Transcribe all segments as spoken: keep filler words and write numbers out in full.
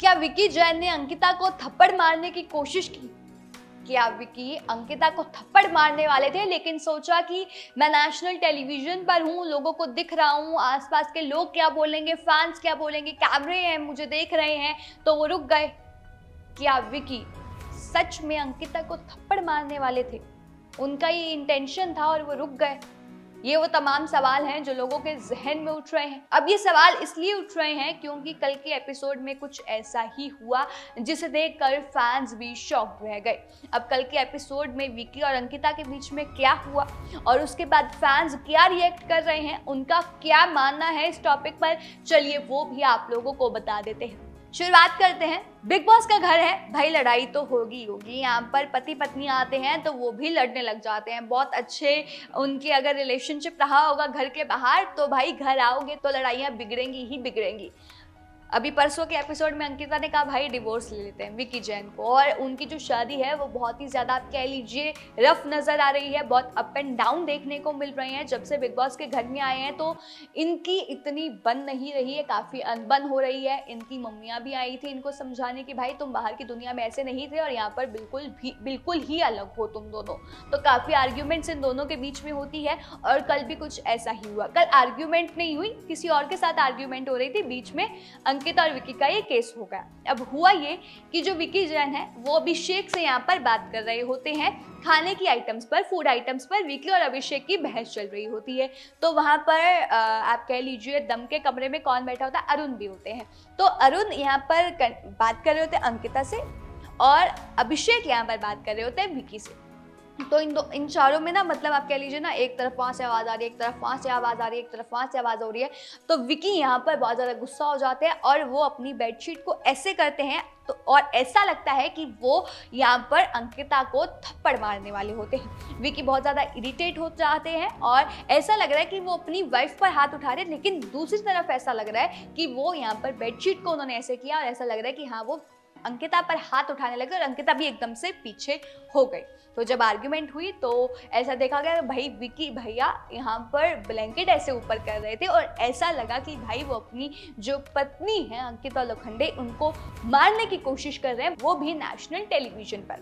क्या विकी जैन ने अंकिता को थप्पड़ मारने की कोशिश की? क्या विकी अंकिता को थप्पड़ मारने वाले थे, लेकिन सोचा कि मैं नेशनल टेलीविजन पर हूँ, लोगों को दिख रहा हूँ, आसपास के लोग क्या बोलेंगे, फैंस क्या बोलेंगे, कैमरे हैं, मुझे देख रहे हैं, तो वो रुक गए? क्या विकी सच में अंकिता को थप्पड़ मारने वाले थे? उनका ये इंटेंशन था और वो रुक गए? ये वो तमाम सवाल हैं जो लोगों के जहन में उठ रहे हैं। अब ये सवाल इसलिए उठ रहे हैं क्योंकि कल के एपिसोड में कुछ ऐसा ही हुआ जिसे देखकर फैंस भी शॉक रह गए। अब कल के एपिसोड में विकी और अंकिता के बीच में क्या हुआ और उसके बाद फैंस क्या रिएक्ट कर रहे हैं, उनका क्या मानना है इस टॉपिक पर, चलिए वो भी आप लोगों को बता देते हैं। शुरुआत करते हैं। बिग बॉस का घर है भाई, लड़ाई तो होगी होगी। यहाँ पर पति पत्नी आते हैं तो वो भी लड़ने लग जाते हैं। बहुत अच्छे उनके अगर रिलेशनशिप रहा होगा घर के बाहर तो भाई घर आओगे तो लड़ाइयाँ बिगड़ेंगी ही बिगड़ेंगी। अभी परसों के एपिसोड में अंकिता ने कहा भाई डिवोर्स ले लेते हैं विकी जैन को, और उनकी जो शादी है वो बहुत ही ज़्यादा आप कह लीजिए रफ नज़र आ रही है। बहुत अप एंड डाउन देखने को मिल रहे हैं। जब से बिग बॉस के घर में आए हैं तो इनकी इतनी बन नहीं रही है, काफ़ी अनबन हो रही है। इनकी मम्मियाँ भी आई थी इनको समझाने की भाई तुम बाहर की दुनिया में ऐसे नहीं थे और यहाँ पर बिल्कुल भी बिल्कुल ही अलग हो तुम दोनों। तो काफ़ी आर्ग्यूमेंट्स इन दोनों के बीच में होती है और कल भी कुछ ऐसा ही हुआ। कल आर्ग्यूमेंट नहीं हुई, किसी और के साथ आर्ग्यूमेंट हो रही थी, बीच में अंकिता और विकी का ये केस हो गया। अब हुआ ये कि जो विकी जैन है वो अभिषेक से यहाँ पर बात कर रहे होते हैं खाने की आइटम्स पर, फूड आइटम्स पर। विकी और अभिषेक की बहस चल रही होती है। तो वहाँ पर आप कह लीजिए दम के कमरे में कौन बैठा होता है, अरुण भी होते हैं। तो अरुण यहाँ पर बात कर रहे होते हैं अंकिता से और अभिषेक यहाँ पर बात कर रहे होते हैं विकी से। तो इन दो इन चारों में ना मतलब आप कह लीजिए ना, एक तरफ वहाँ से आवाज़ आ रही है, एक तरफ वहाँ से आवाज़ आ रही है, एक तरफ वहाँ से आवाज़ हो रही है। तो विकी यहाँ पर बहुत ज़्यादा गुस्सा हो जाते हैं और वो अपनी बेडशीट को ऐसे करते हैं तो और ऐसा लगता है कि वो यहाँ पर अंकिता को थप्पड़ मारने वाले होते हैं। विकी बहुत ज़्यादा इरिटेट हो जाते हैं और ऐसा लग रहा है कि वो अपनी वाइफ पर हाथ उठा रहे हैं, लेकिन दूसरी तरफ ऐसा लग रहा है कि वो यहाँ पर बेडशीट को उन्होंने ऐसे किया और ऐसा लग रहा है कि हाँ वो अंकिता पर हाथ उठाने लगे और अंकिता भी एकदम से पीछे हो गई। तो जब आर्ग्यूमेंट हुई तो ऐसा देखा गया भाई विकी भैया यहाँ पर ब्लैंकेट ऐसे ऊपर कर रहे थे और ऐसा लगा कि भाई वो अपनी जो पत्नी है अंकिता लोखंडे उनको मारने की कोशिश कर रहे हैं, वो भी नेशनल टेलीविजन पर।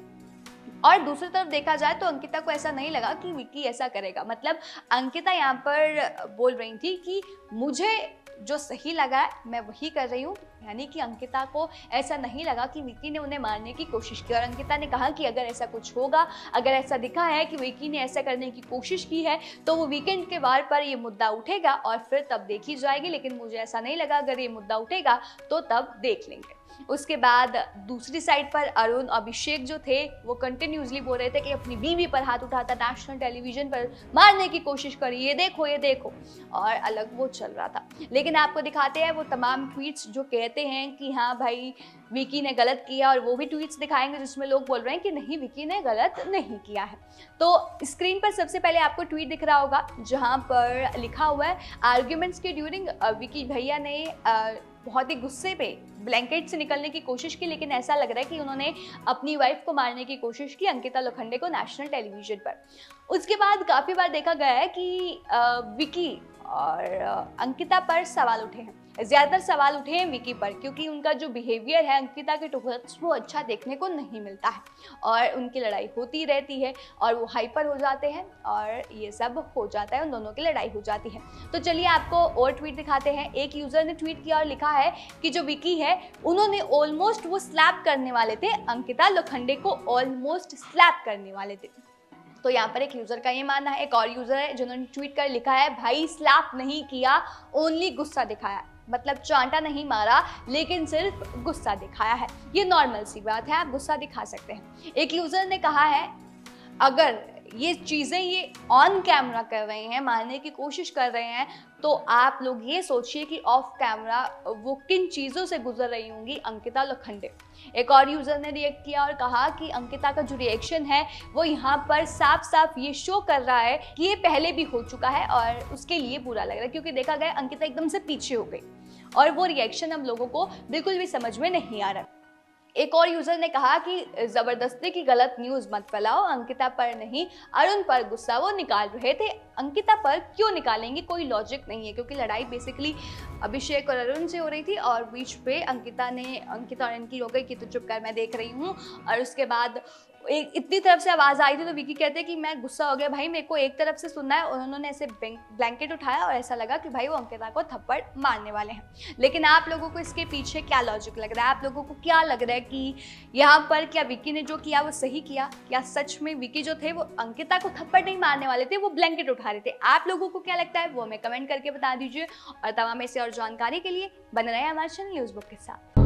और दूसरी तरफ देखा जाए तो अंकिता को ऐसा नहीं लगा कि विकी ऐसा करेगा। मतलब अंकिता यहाँ पर बोल रही थी कि मुझे जो सही लगा है मैं वही कर रही हूँ, यानी कि अंकिता को ऐसा नहीं लगा कि विकी ने उन्हें मारने की कोशिश की। और अंकिता ने कहा कि अगर ऐसा कुछ होगा, अगर ऐसा दिखा है कि विकी ने ऐसा करने की कोशिश की है तो वो वीकेंड के वार पर ये मुद्दा उठेगा और फिर तब देखी जाएगी, लेकिन मुझे ऐसा नहीं लगा अगर ये मुद्दा उठेगा तो तब देख लेंगे। उसके बाद दूसरी साइड पर अरुण अभिषेक जो थे वो कंटिन्यूसली बोल रहे थे कि अपनी बीवी पर हाथ उठाता, नेशनल टेलीविजन पर मारने की कोशिश करी, ये देखो ये देखो, और अलग वो चल रहा था। लेकिन आपको दिखाते हैं वो तमाम ट्वीट्स जो कहते हैं कि हाँ भाई विकी ने गलत किया, और वो भी ट्वीट्स दिखाएंगे जिसमें लोग बोल रहे हैं कि नहीं विकी ने गलत नहीं किया है। तो स्क्रीन पर सबसे पहले आपको ट्वीट दिख रहा होगा जहाँ पर लिखा हुआ है आर्ग्यूमेंट्स के ड्यूरिंग विकी भैया ने बहुत ही गुस्से पे ब्लैंकेट से निकलने की कोशिश की, लेकिन ऐसा लग रहा है कि उन्होंने अपनी वाइफ को मारने की कोशिश की अंकिता लोखंडे को नेशनल टेलीविजन पर। उसके बाद काफ़ी बार देखा गया है कि विकी और अंकिता पर सवाल उठे हैं, ज़्यादातर सवाल उठे हैं विकी पर, क्योंकि उनका जो बिहेवियर है अंकिता के टुवर्ड्स वो अच्छा देखने को नहीं मिलता है और उनकी लड़ाई होती रहती है और वो हाइपर हो जाते हैं और ये सब हो जाता है, उन दोनों की लड़ाई हो जाती है। तो चलिए आपको और ट्वीट दिखाते हैं। एक यूज़र ने ट्वीट किया और लिखा है कि जो विकी है उन्होंने ऑलमोस्ट वो स्लैप करने वाले थे, अंकिता लोखंडे को ऑलमोस्ट स्लैप करने वाले थे। तो यहाँ पर एक यूज़र का ये मानना है। एक और यूज़र है जिन्होंने ट्वीट कर लिखा है भाई स्लैप नहीं किया, ओनली गुस्सा दिखाया, मतलब चांटा नहीं मारा लेकिन सिर्फ गुस्सा दिखाया है। ये नॉर्मल सी बात है, आप गुस्सा दिखा सकते हैं। एक यूज़र ने कहा है अगर ये चीज़ें ये ऑन कैमरा कर रहे हैं, मारने की कोशिश कर रहे हैं, तो आप लोग ये सोचिए कि ऑफ कैमरा वो किन चीज़ों से गुजर रही होंगी अंकिता लोखंडे। एक और यूज़र ने रिएक्ट किया और कहा कि अंकिता का जो रिएक्शन है वो यहाँ पर साफ साफ ये शो कर रहा है कि ये पहले भी हो चुका है और उसके लिए बुरा लग रहा है, क्योंकि देखा गया अंकिता एकदम से पीछे हो गई और वो रिएक्शन हम लोगों को बिल्कुल भी समझ में नहीं आ रहा। एक और यूजर ने कहा कि जबरदस्ती की गलत न्यूज मत फैलाओ, अंकिता पर नहीं अरुण पर गुस्सा वो निकाल रहे थे। अंकिता पर क्यों निकालेंगे, कोई लॉजिक नहीं है, क्योंकि लड़ाई बेसिकली अभिषेक और अरुण से हो रही थी और बीच पे अंकिता ने अंकिता और इनकी हो गई कि तो चुप कर मैं देख रही हूँ। और उसके बाद एक इतनी तरफ से आवाज आई थी तो विकी कहते हैं कि मैं गुस्सा हो गया भाई, मेरे को एक तरफ से सुनना है। और उन्होंने ऐसे ब्लैंकेट उठाया और ऐसा लगा कि भाई वो अंकिता को थप्पड़ मारने वाले हैं। लेकिन आप लोगों को इसके पीछे क्या लॉजिक लग रहा है? आप लोगों को क्या लग रहा है कि यहाँ पर क्या विकी ने जो किया वो सही किया? क्या सच में विकी जो थे वो अंकिता को थप्पड़ नहीं मारने वाले थे, वो ब्लैंकेट उठा रहे थे? आप लोगों को क्या लगता है वो हमें कमेंट करके बता दीजिए। और तमाम ऐसे और जानकारी के लिए बने रहे हमारे चैनल न्यूज़ बुक के साथ।